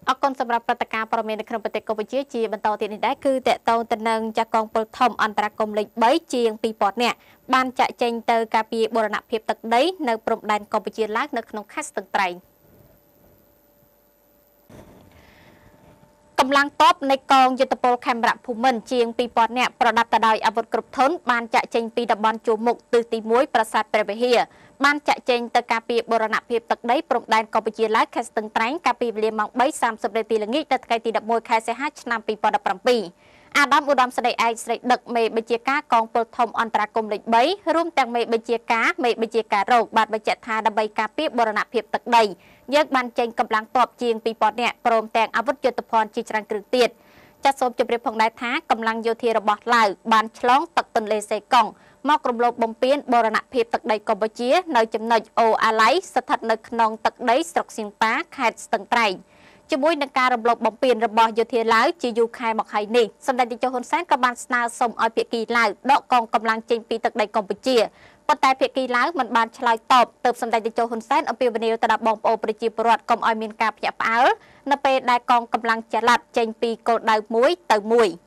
អកុនសម្រាប់ព្រឹត្តិការណ៍ព័ត៌មាននៅក្នុងប្រទេសកម្ពុជាជាបន្តទៀតនេះដែរគឺតកតងទៅនឹងចាក់កងពលធំអន្តរកម្មលេខ3ជាង2000នាក់បានចាក់ចេញទៅការពារបូរណភាពទឹកដីនៅព្រំដែនកម្ពុជាឡើងនៅក្នុងខេត្តស្ទឹងត្រែងកម្លាំងទ័ពនៃកងយុទ្ធពលខេមរៈភូមិន្ទជាង2000នាក់ប្រដាប់ទៅដោយអាវុធគ្រប់ធនបានចាក់ចេញពីតំបន់ជួរមុខទិសទី1ប្រាសាទព្រះវិហារបានចាក់ចេញទៅការពារបូរណភាពទឹកដីព្រំដែនកម្ពុជាឡើងខេត្តស្ទឹងត្រែងកាលពីវេលាម៉ោង 3:30 នាទីល្ងាចនៅថ្ងៃទី11ខែសីហាឆ្នាំ2017អាដាមឧត្តមស្ដីឯកស្រីដឹកមេបញ្ជាការកងពលធំអន្តរកម្មលេខ3រួមទាំងមេបញ្ជាការមេបញ្ជាការរោគបានបញ្ជាក់ថាដើម្បីការពារបូរណភាពទឹកដីយើងបានចេញកម្លាំងទ័ពជាង2000នាក់ព្រមទាំងអាវុធយុទ្ធភ័ណ្ឌជាច្រើនគ្រឿងទៀតចាត់សូមជម្រាបផងដែរថាកម្លាំងយោធារបស់ឡាវបានឆ្លងទឹកទន្លេសេកុងមករំលោភបំពានបូរណភាពទឹកដីកម្ពុជានៅចំណុចអូអាឡៃស្ថិតនៅក្នុងទឹកដីស្រុកសៀងប៉ាខេត្តស្ទឹងត្រែងជាមួយនឹងការរំលោភបំពានរបស់យោធាឡាវជាយូរខែមកហើយនេះសម្ដេចតេជោហ៊ុនសែនក៏បានស្នើសុំឲ្យភាគីឡាវដកកងកម្លាំងចេញពីទឹកដីកម្ពុជាប៉ុន្តែភាគីឡាវមិនបានឆ្លើយតបទៅសម្ដេចតេជោហ៊ុនសែនអំពាវនាវទៅដល់បងប្អូនប្រជាពលរដ្ឋកុំឲ្យមានការភ្ញាក់ផ្អើលនៅពេលដែលកងកម្លាំងចល័តចេញពីគោលដៅមួយទៅមួយ